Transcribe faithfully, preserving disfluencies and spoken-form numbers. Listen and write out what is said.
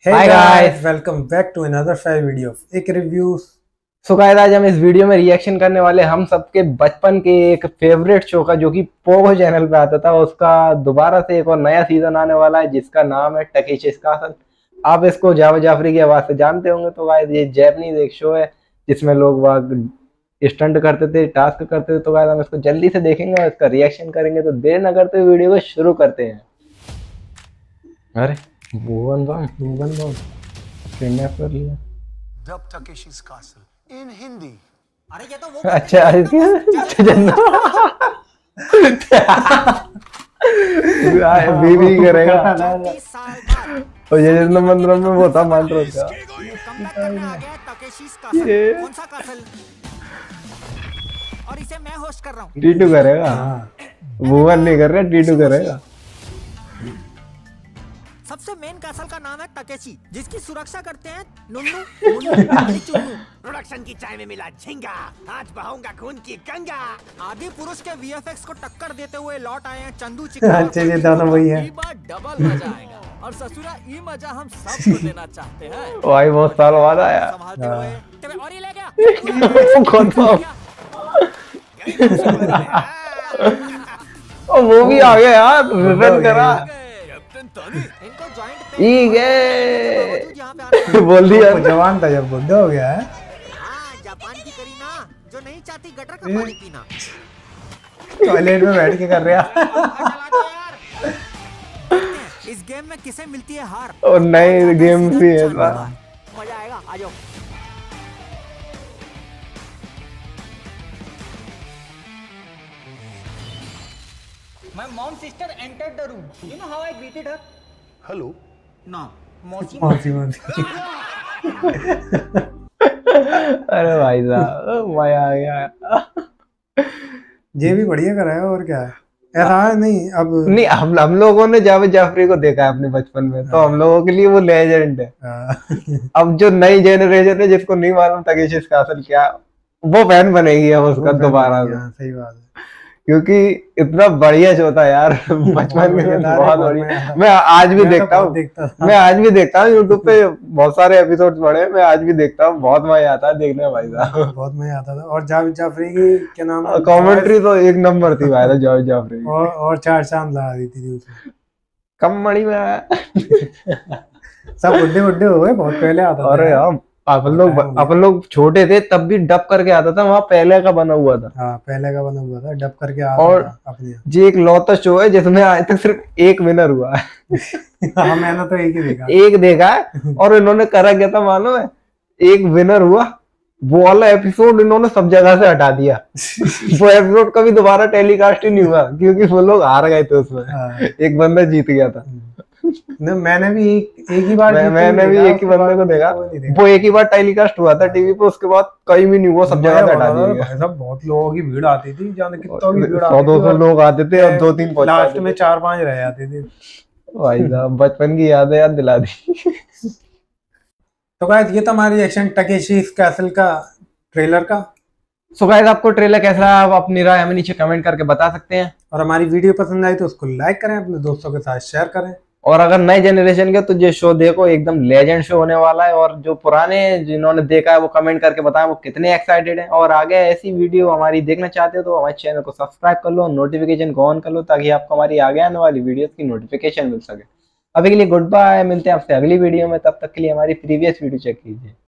Hi guys, welcome back to another fair video of एक review. So guys, आज हम इस वीडियो में रिएक्शन करने वाले हम सबके बचपन के एक फेवरेट शो का, जो कि पोगो चैनल पे आता था। उसका दोबारा से एक और नया सीजन आने वाला है जिसका नाम है टकीशीस कासल। आप इसको जावा जाफरी की आवाज से जानते होंगे। तो गाइस, ये जैपनीज एक शो है जिसमें लोग वाग स्टंट करते थे, टास्क करते थे। तो गाइस, हम इसको जल्दी से देखेंगे और इसका रिएक्शन करेंगे। तो देर न करते हुए वीडियो को शुरू करते हैं। अरे भुवन बम भुवन बम किडनैप कर लिया। Dub Takeshi's Castle in Hindi. अरे ये तो वो अच्छा बीबी करेगा। तीस साल बाद और ये जितना मंदिर में वो था मंत्र का कमबैक करने आ गया तकेशीस कासल। कौन सा कासल? और इसे मैं होस्ट कर रहा हूँ। टीटू करेगा। भुवन नहीं कर रहा, टीटू करेगा। सबसे मेन कासल का नाम है तकेशी, जिसकी सुरक्षा करते हैं नुन्नू मुन्नू चुन्नू। प्रोडक्शन की चाय में मिला झिंगा, आज बहाऊंगा खून की गंगा। आदि पुरुष के वीएफएक्स को टक्कर देते हुए लौट आए हैं चंदू चिकन। अच्छा, ये दाना वही है। ई बार डबल मजा आएगा और ससुरा ई मजा हम सबको देना चाहते हैं। भाई बहुत साल बाद आया। संभालते हुए तेरे और ही ले गया। कौन था? ओ वो भी आ गया यार, रिटर्न करा। इनको जॉइंट ठीक है, यहाँ पे आना। बोल दिया। वो जवान था जब बुढ़ा हो गया है। हाँ, जापान की करीना जो नहीं चाहती गटर का पानी पीना। टॉयलेट में बैठ के कर रहा। चला दो यार। इस गेम में किसे मिलती है हार? और नई गेम भी है। मजा आएगा, आ जाओ। My mom sister entered the room. You know how I greeted her? Hello. No. मौसी मौसी मौसी। अरे भाई साहब मजा आ गया। ये भी बढ़िया करा है। और क्या है, ऐसा है नहीं अब नहीं, हम हम लोगों ने जावेद जाफरी को देखा है अपने बचपन में, तो हम लोगों के लिए वो लेजेंड है। हाँ। अब जो नई जेनरेशन है जिसको नहीं मालूम तकेशीस कासल क्या, वो फैन बनेगी अब उसका दोबारा से। हाँ, सही बात है। क्योंकि इतना बढ़िया शो था यार बचपन में, बहुत बढ़िया। मैं आज भी देखता हूँ, मैं आज भी देखता हूँ यूट्यूब पे बहुत सारे एपिसोड पड़े, मैं आज भी देखता हूँ। बहुत मजा आता है देखने में भाई साहब। बहुत मजा आता था। और जावेद जाफरी की क्या नाम है, कमेंट्री तो एक नंबर थी भाई जावेद जाफरी की। और और चार चांद लगा देती थी उसमें। कम मड़ी में सब बुड्ढे बुड्ढे हो गए, बहुत पहले आता था। अरे यार, अपन लोग अपन लोग छोटे थे तब भी डब करके आता था, वहाँ पहले का बना हुआ था। हाँ, पहले का बना हुआ था, डब करके आता और था अपने। जी एक लौता शो है जिसमें आज तक सिर्फ एक विनर हुआ है। हाँ, मैंने तो एक ही देखा। एक देखा है। और इन्होंने करा क्या था मालूम है? एक विनर हुआ, वो वाला एपिसोड इन्होंने सब जगह से हटा दिया। वो एपिसोड कभी दोबारा टेलीकास्ट ही नहीं हुआ क्योंकि वो लोग हार गए थे उसमें। हाँ। एक बंदा जीत गया था। न, मैंने भी एक एक ही बार मैं, मैंने भी एक ही बंदे को देखा, वो एक ही बार टेलीकास्ट हुआ था टीवी पे, उसके बाद कहीं भी नहीं हुआ, सब जगह से हटा दिया गया। सब बहुत लोगों की भीड़ आती थी, जाने कितना भी भीड़ सौ दो सौ लोग आते थे और दो तीन लास्ट में चार पांच रह जाते थे। भाई साहब बचपन की यादें याद दिला दी। तो गाइस, ये तो हमारी रिएक्शन टकेशीस कैसल का ट्रेलर का। सो गाइस, आपको ट्रेलर कैसा लगा आप अपनी राय हमें नीचे कमेंट करके बता सकते हैं। और हमारी वीडियो पसंद आई तो उसको लाइक करें, अपने दोस्तों के साथ शेयर करें। और अगर नए जनरेशन के तो ये शो देखो, एकदम लेजेंड शो होने वाला है। और जो पुराने जिन्होंने देखा है वो कमेंट करके बताएं वो कितने एक्साइटेड हैं। और आगे ऐसी वीडियो हमारी देखना चाहते हो तो हमारे चैनल को सब्सक्राइब कर लो, नोटिफिकेशन को ऑन कर लो, ताकि आपको हमारी आगे आने वाली वीडियोस की नोटिफिकेशन मिल सके। अभी के लिए गुड बाय, मिलते हैं आपसे अगली वीडियो में। तब तक के लिए हमारी प्रीवियस वीडियो चेक कीजिए।